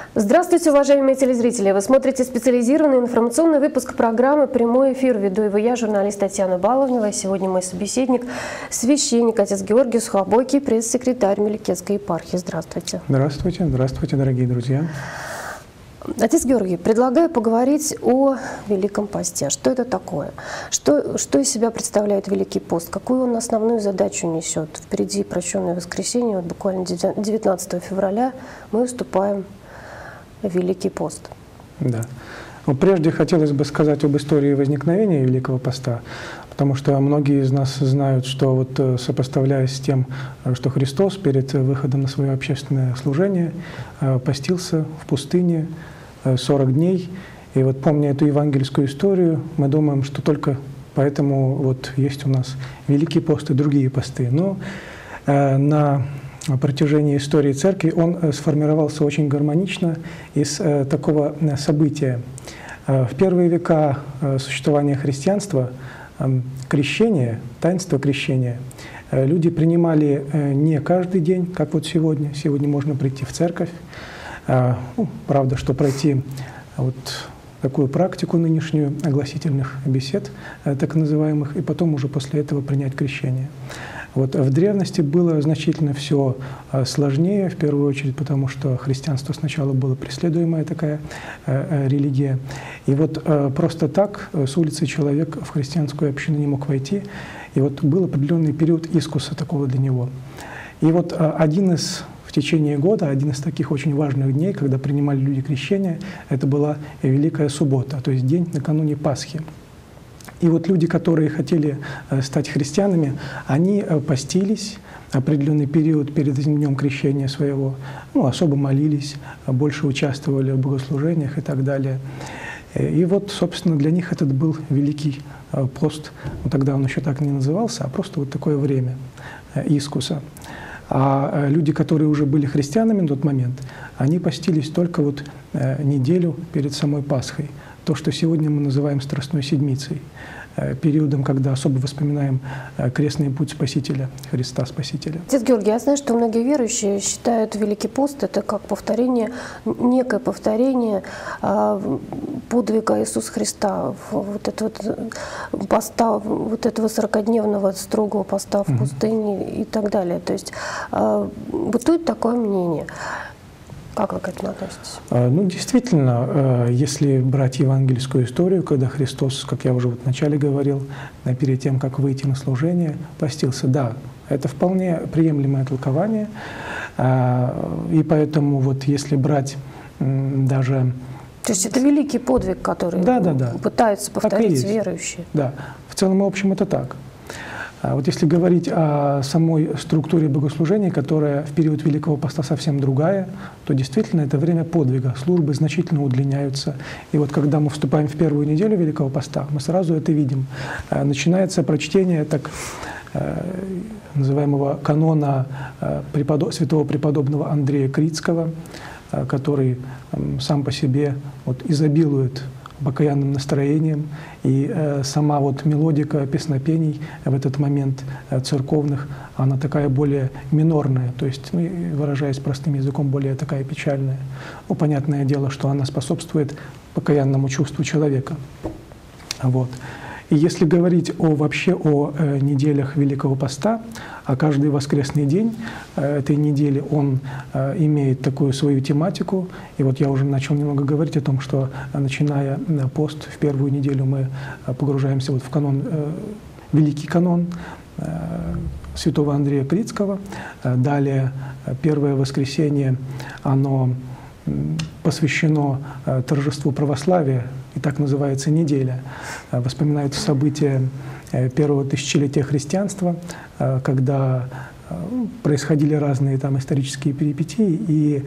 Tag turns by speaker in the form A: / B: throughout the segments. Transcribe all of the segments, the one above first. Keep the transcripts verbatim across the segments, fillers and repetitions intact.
A: Здравствуйте, уважаемые телезрители! Вы смотрите специализированный информационный выпуск программы «Прямой эфир». Веду его я, журналист Татьяна Баловнева. Сегодня мой собеседник – священник отец Георгий Сухобойкий, пресс-секретарь Меликетской епархии. Здравствуйте.
B: Здравствуйте, здравствуйте, дорогие друзья.
A: Отец Георгий, предлагаю поговорить о Великом посте. Что это такое? Что, что из себя представляет Великий пост? Какую он основную задачу несет? Впереди прощенное воскресенье, вот буквально девятнадцатого февраля мы выступаем в Великий пост.
B: Да. Но прежде хотелось бы сказать об истории возникновения Великого поста, потому что многие из нас знают, что вот сопоставляясь с тем, что Христос перед выходом на свое общественное служение постился в пустыне сорок дней, и вот помня эту евангельскую историю, мы думаем, что только поэтому вот есть у нас Великий пост и другие посты. Но на На протяжении истории церкви он сформировался очень гармонично из э, такого события. Э, в первые века э, существования христианства э, крещение, таинство крещения э, люди принимали э, не каждый день, как вот сегодня. Сегодня можно прийти в церковь. Э, ну, правда, что пройти вот такую практику нынешнюю огласительных бесед, э, так называемых, и потом уже после этого принять крещение. Вот в древности было значительно все сложнее, в первую очередь, потому что христианство сначала было преследуемая такая э, религия. И вот э, просто так с улицы человек в христианскую общину не мог войти. И вот был определенный период искуса такого для него. И вот э, один из, в течение года, один из таких очень важных дней, когда принимали люди крещение, это была Великая Суббота, то есть день накануне Пасхи. И вот люди, которые хотели стать христианами, они постились определенный период перед днем крещения своего, ну, особо молились, больше участвовали в богослужениях и так далее. И вот, собственно, для них этот был Великий пост. Ну, тогда он еще так не назывался, а просто вот такое время искуса. А люди, которые уже были христианами на тот момент, они постились только вот неделю перед самой Пасхой. То, что сегодня мы называем Страстной Седмицей, периодом, когда особо воспоминаем крестный путь Спасителя, Христа Спасителя.
A: Отец Георгий, я знаю, что многие верующие считают Великий пост это как повторение, некое повторение подвига Иисуса Христа, вот этого поста, вот этого сорокадневного строгого поста в пустыне mm-hmm. и так далее. То есть бытует такое мнение. Как вы к этому относитесь?
B: Ну, действительно, если брать евангельскую историю, когда Христос, как я уже вот вначале говорил, перед тем, как выйти на служение, постился, да, это вполне приемлемое толкование. И поэтому вот если брать даже...
A: То есть это великий подвиг, который
B: да, да, да.
A: пытаются повторить верующие?
B: Да, в целом и в общем это так. Вот если говорить о самой структуре богослужения, которая в период Великого поста совсем другая, то действительно это время подвига, службы значительно удлиняются. И вот когда мы вступаем в первую неделю Великого поста, мы сразу это видим. Начинается прочтение так называемого канона преподоб... святого преподобного Андрея Критского, который сам по себе вот изобилует покаянным настроением, и э, сама вот мелодика песнопений в этот момент э, церковных, она такая более минорная, то есть, ну, выражаясь простым языком, более такая печальная. Ну, понятное дело, что она способствует покаянному чувству человека. Вот. И если говорить о, вообще о э, неделях Великого поста, а каждый воскресный день э, этой недели он э, имеет такую свою тематику. И вот я уже начал немного говорить о том, что э, начиная э, пост, в первую неделю мы э, погружаемся вот в канон, э, великий канон э, святого Андрея Критского. Э, далее э, первое воскресенье, оно э, посвящено э, торжеству православия, и так называется неделя. Воспоминаются события первого тысячелетия христианства, когда происходили разные там исторические перипетии, и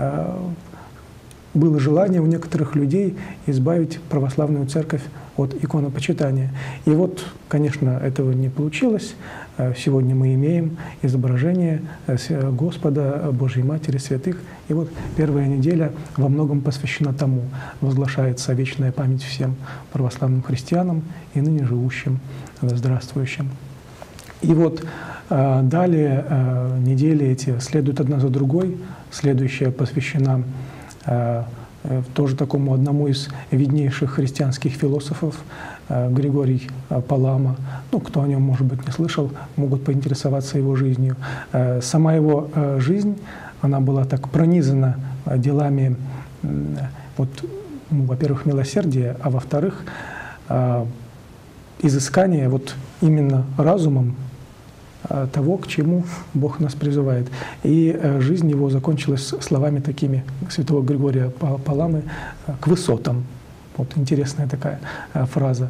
B: было желание у некоторых людей избавить православную церковь от иконопочитания. И вот, конечно, этого не получилось. Сегодня мы имеем изображение Господа, Божьей Матери, святых. И вот первая неделя во многом посвящена тому. Возглашается вечная память всем православным христианам и ныне живущим, здравствующим. И вот далее недели эти следуют одна за другой. Следующая посвящена тоже такому одному из виднейших христианских философов, Григорий Палама. Ну, кто о нем, может быть, не слышал, могут поинтересоваться его жизнью. Сама его жизнь, она была так пронизана делами, вот, ну, во-первых, милосердия, а во-вторых, изыскания вот именно разумом того, к чему Бог нас призывает. И жизнь его закончилась словами такими святого Григория Паламы «к высотам». Вот интересная такая фраза.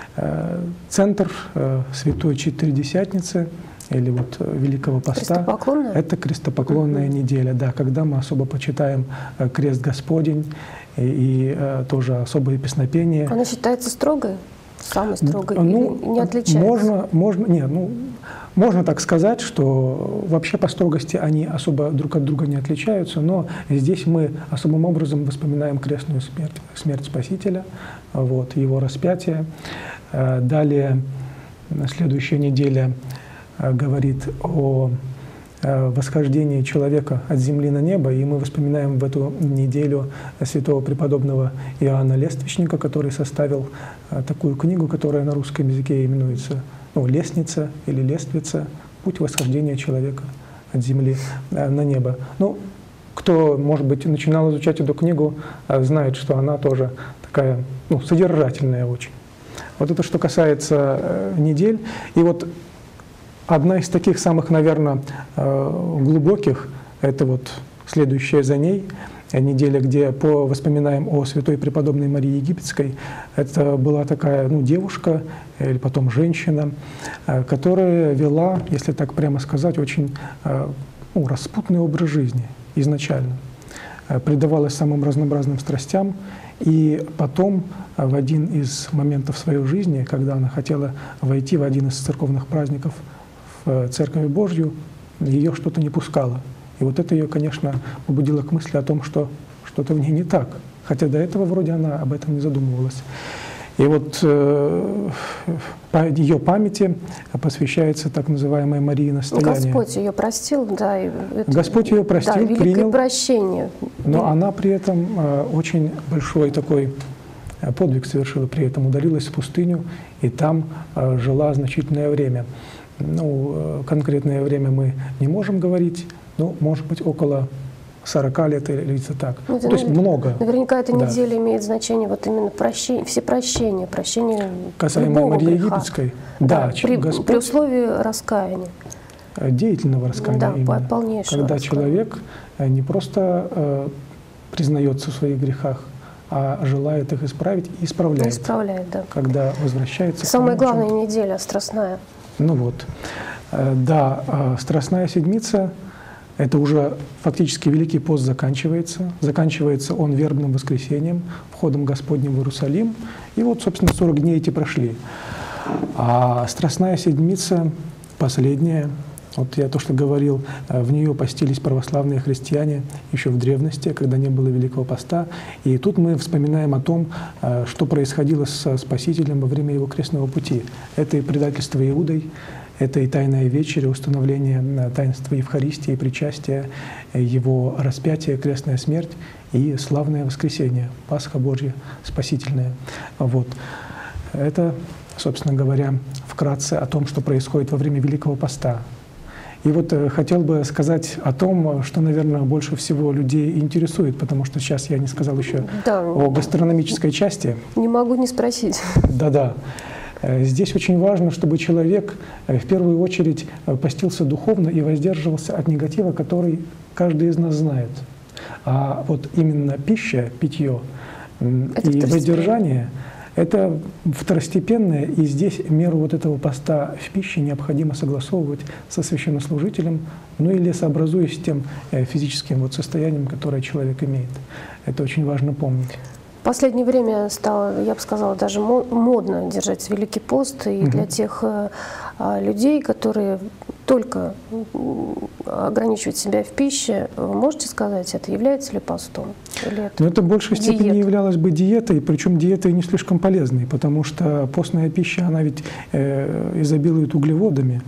B: Центр Святой Четыредесятницы или вот Великого Поста — это крестопоклонная угу. неделя, да, когда мы особо почитаем крест Господень и, и тоже особое песнопение.
A: Она считается строгой? Самой строгой?
B: Ну,
A: или не отличается?
B: Можно, можно, нет, ну, можно так сказать, что вообще по строгости они особо друг от друга не отличаются, но здесь мы особым образом вспоминаем крестную смерть, смерть Спасителя, вот, его распятие. Далее, следующая неделя говорит о восхождении человека от земли на небо, и мы вспоминаем в эту неделю святого преподобного Иоанна Лествичника, который составил такую книгу, которая на русском языке именуется ну, «Лестница» или «Лествица. Путь восхождения человека от земли на небо». Ну, кто, может быть, начинал изучать эту книгу, знает, что она тоже такая ну, содержательная очень. Вот это что касается недель. И вот одна из таких самых, наверное, глубоких, это вот следующая за ней неделя, где по воспоминаниям о святой преподобной Марии Египетской, это была такая ну, девушка или потом женщина, которая вела, если так прямо сказать, очень ну, распутный образ жизни изначально. Предавалась самым разнообразным страстям, и потом в один из моментов своей жизни, когда она хотела войти в один из церковных праздников в Церковь Божью, ее что-то не пускало. И вот это ее, конечно, побудило к мысли о том, что что-то в ней не так. Хотя до этого вроде она об этом не задумывалась. И вот э, по ее памяти посвящается так называемое Марии настояние.
A: Господь ее простил, да. И это,
B: Господь ее простил,
A: да, великое
B: принял.
A: Прощение.
B: Но она при этом э, очень большой такой подвиг совершила. При этом удалилась в пустыню и там э, жила значительное время. Ну, конкретное время мы не можем говорить, ну, может быть, около сорока лет или где-то так. Ну, то есть много.
A: Наверняка эта
B: да.
A: неделя имеет значение вот именно прощение, все прощения, прощение
B: касаемо Марии Египетской. Да,
A: да при,
B: Господь,
A: при условии раскаяния.
B: Деятельного раскаяния
A: да,
B: именно.
A: Полнейшего
B: когда
A: раскаяния.
B: Человек не просто э, признается в своих грехах, а желает их исправить и исправляет.
A: Исправляет, да.
B: Когда возвращается.
A: Самая главная неделя, Страстная.
B: Ну вот. Да, Страстная Седмица — это уже фактически Великий пост заканчивается. Заканчивается он вербным воскресеньем, входом Господним в Иерусалим. И вот, собственно, сорок дней эти прошли. А Страстная Седмица, последняя, вот я то, что говорил, в нее постились православные христиане еще в древности, когда не было Великого Поста. И тут мы вспоминаем о том, что происходило со Спасителем во время его крестного пути. Это и предательство Иудой, это и Тайная вечеря, установление таинства Евхаристии, причастия, его распятие, крестная смерть и славное воскресение, Пасха Божья спасительная. Вот. Это, собственно говоря, вкратце о том, что происходит во время Великого Поста. И вот э, хотел бы сказать о том, что, наверное, больше всего людей интересует, потому что сейчас я не сказал еще
A: да.
B: о гастрономической части.
A: Не могу не спросить.
B: Да-да. Здесь очень важно, чтобы человек в первую очередь постился духовно и воздерживался от негатива, который каждый из нас знает. А вот именно пища, питье это и воздержание — это второстепенное, и здесь меру вот этого поста в пище необходимо согласовывать со священнослужителем, ну или сообразуясь с тем физическим вот состоянием, которое человек имеет. Это очень важно помнить.
A: В последнее время стало, я бы сказала, даже модно держать Великий пост. И mm-hmm. для тех а, людей, которые только ограничивают себя в пище, вы можете сказать, это является ли постом? Или это
B: Но это в большей
A: диета?
B: степени являлось бы диетой, причем диетой не слишком полезной, потому что постная пища, она ведь э, изобилует углеводами,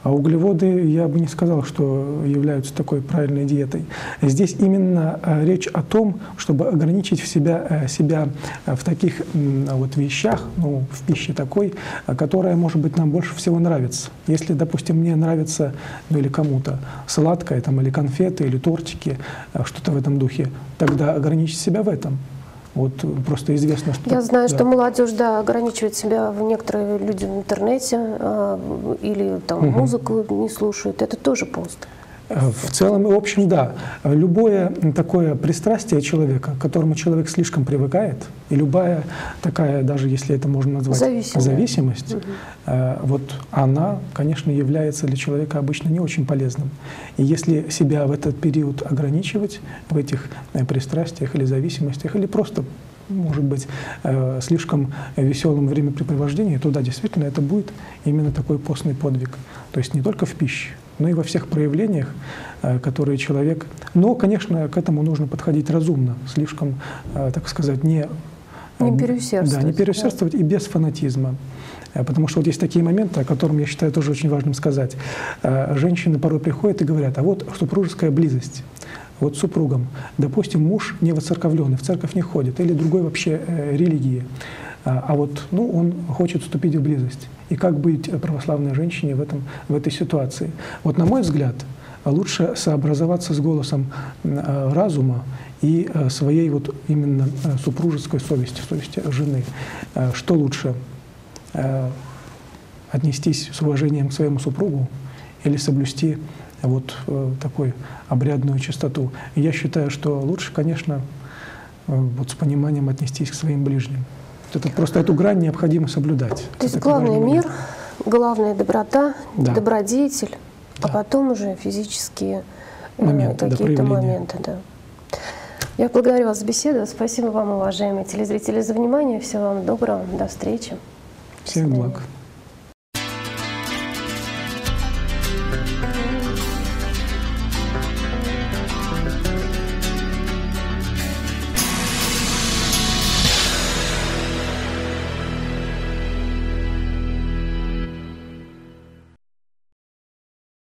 B: А углеводы, я бы не сказал, что являются такой правильной диетой. Здесь именно э, речь о том, чтобы ограничить в себя, э, себя в таких э, вот вещах, ну, в пище такой, которая, может быть, нам больше всего нравится. Если, допустим, мне нравится, ну или кому-то, сладкое, там, или конфеты, или тортики, э, что-то в этом духе, тогда ограничить себя в этом. Вот просто известно, что...
A: Я знаю,
B: да.
A: что молодежь, да, ограничивает себя, в некоторые люди в интернете а, или там
B: Угу.
A: музыку не слушают. Это тоже пост.
B: В целом и общем, да. Любое такое пристрастие человека, к которому человек слишком привыкает, и любая такая, даже если это можно назвать
A: Зависимая.
B: зависимость,
A: Угу.
B: вот она, конечно, является для человека обычно не очень полезным. И если себя в этот период ограничивать, в этих пристрастиях или зависимостях, или просто, может быть, слишком веселым времяпрепровождением, то да, действительно, это будет именно такой постный подвиг. То есть не только в пище, но и во всех проявлениях, которые человек... Но, конечно, к этому нужно подходить разумно, слишком, так сказать, не...
A: Не переусердствовать.
B: Да, не переусердствовать, да. И без фанатизма. Потому что вот есть такие моменты, о которых я считаю тоже очень важным сказать. Женщины порой приходят и говорят: а вот супружеская близость. Вот с супругом, допустим, муж не воцерковленный, в церковь не ходит, или другой вообще э, религии, а, а вот ну, он хочет вступить в близость. И как быть православной женщине в, этом, в этой ситуации? Вот на мой взгляд, лучше сообразоваться с голосом э, разума и э, своей вот именно э, супружеской совести, совести жены. Э, что лучше? Э, отнестись с уважением к своему супругу или соблюсти вот э, такой обрядную чистоту. И я считаю, что лучше, конечно, э, вот с пониманием отнестись к своим ближним. Это просто эту грань необходимо соблюдать.
A: То есть
B: Это
A: главный
B: важный
A: мир,
B: момент.
A: главная доброта,
B: Да.
A: добродетель,
B: Да.
A: а потом уже физические э,
B: Моменты, да,
A: какие-то
B: проявления.
A: моменты. Да. Я благодарю вас за беседу. Спасибо вам, уважаемые телезрители, за внимание. Всего вам доброго. До встречи.
B: Всех
A: До свидания.
B: благ.